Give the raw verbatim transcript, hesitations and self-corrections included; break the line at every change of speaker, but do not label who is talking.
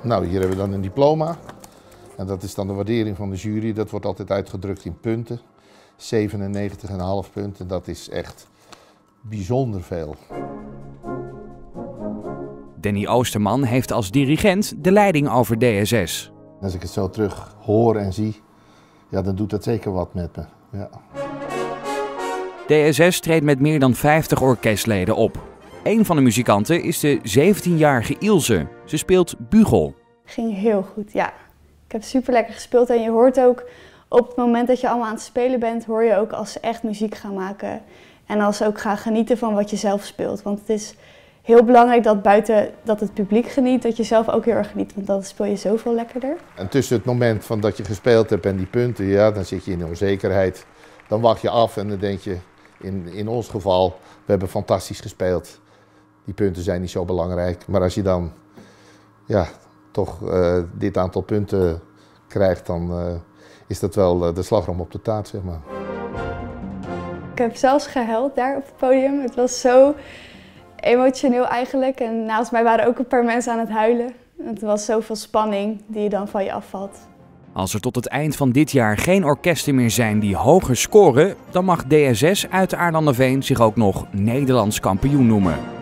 Nou, hier hebben we dan een diploma. En dat is dan de waardering van de jury. Dat wordt altijd uitgedrukt in punten. zevenennegentig komma vijf punten. Dat is echt bijzonder veel.
Danny Oosterman heeft als dirigent de leiding over D S S.
Als ik het zo terug hoor en zie, ja, dan doet dat zeker wat met me. Ja.
D S S treedt met meer dan vijftig orkestleden op. Een van de muzikanten is de zeventienjarige Ilse. Ze speelt bugel.
Ging heel goed, ja. Ik heb super lekker gespeeld en je hoort ook op het moment dat je allemaal aan het spelen bent, hoor je ook als ze echt muziek gaan maken. En als ze ook gaan genieten van wat je zelf speelt. Want het is heel belangrijk dat buiten dat het publiek geniet, dat je zelf ook heel erg geniet. Want dan speel je zoveel lekkerder.
En tussen het moment van dat je gespeeld hebt en die punten, ja, dan zit je in onzekerheid. Dan wacht je af en dan denk je, in, in ons geval, we hebben fantastisch gespeeld. Die punten zijn niet zo belangrijk. Maar als je dan ja, toch uh, dit aantal punten krijgt, dan uh, is dat wel uh, de slagroom op de taart, zeg maar.
Ik heb zelfs gehuild daar op het podium. Het was zo emotioneel eigenlijk. En naast mij waren ook een paar mensen aan het huilen. Het was zoveel spanning die je dan van je afvalt.
Als er tot het eind van dit jaar geen orkesten meer zijn die hoger scoren, dan mag D S S uit Aarlanderveen zich ook nog Nederlands kampioen noemen.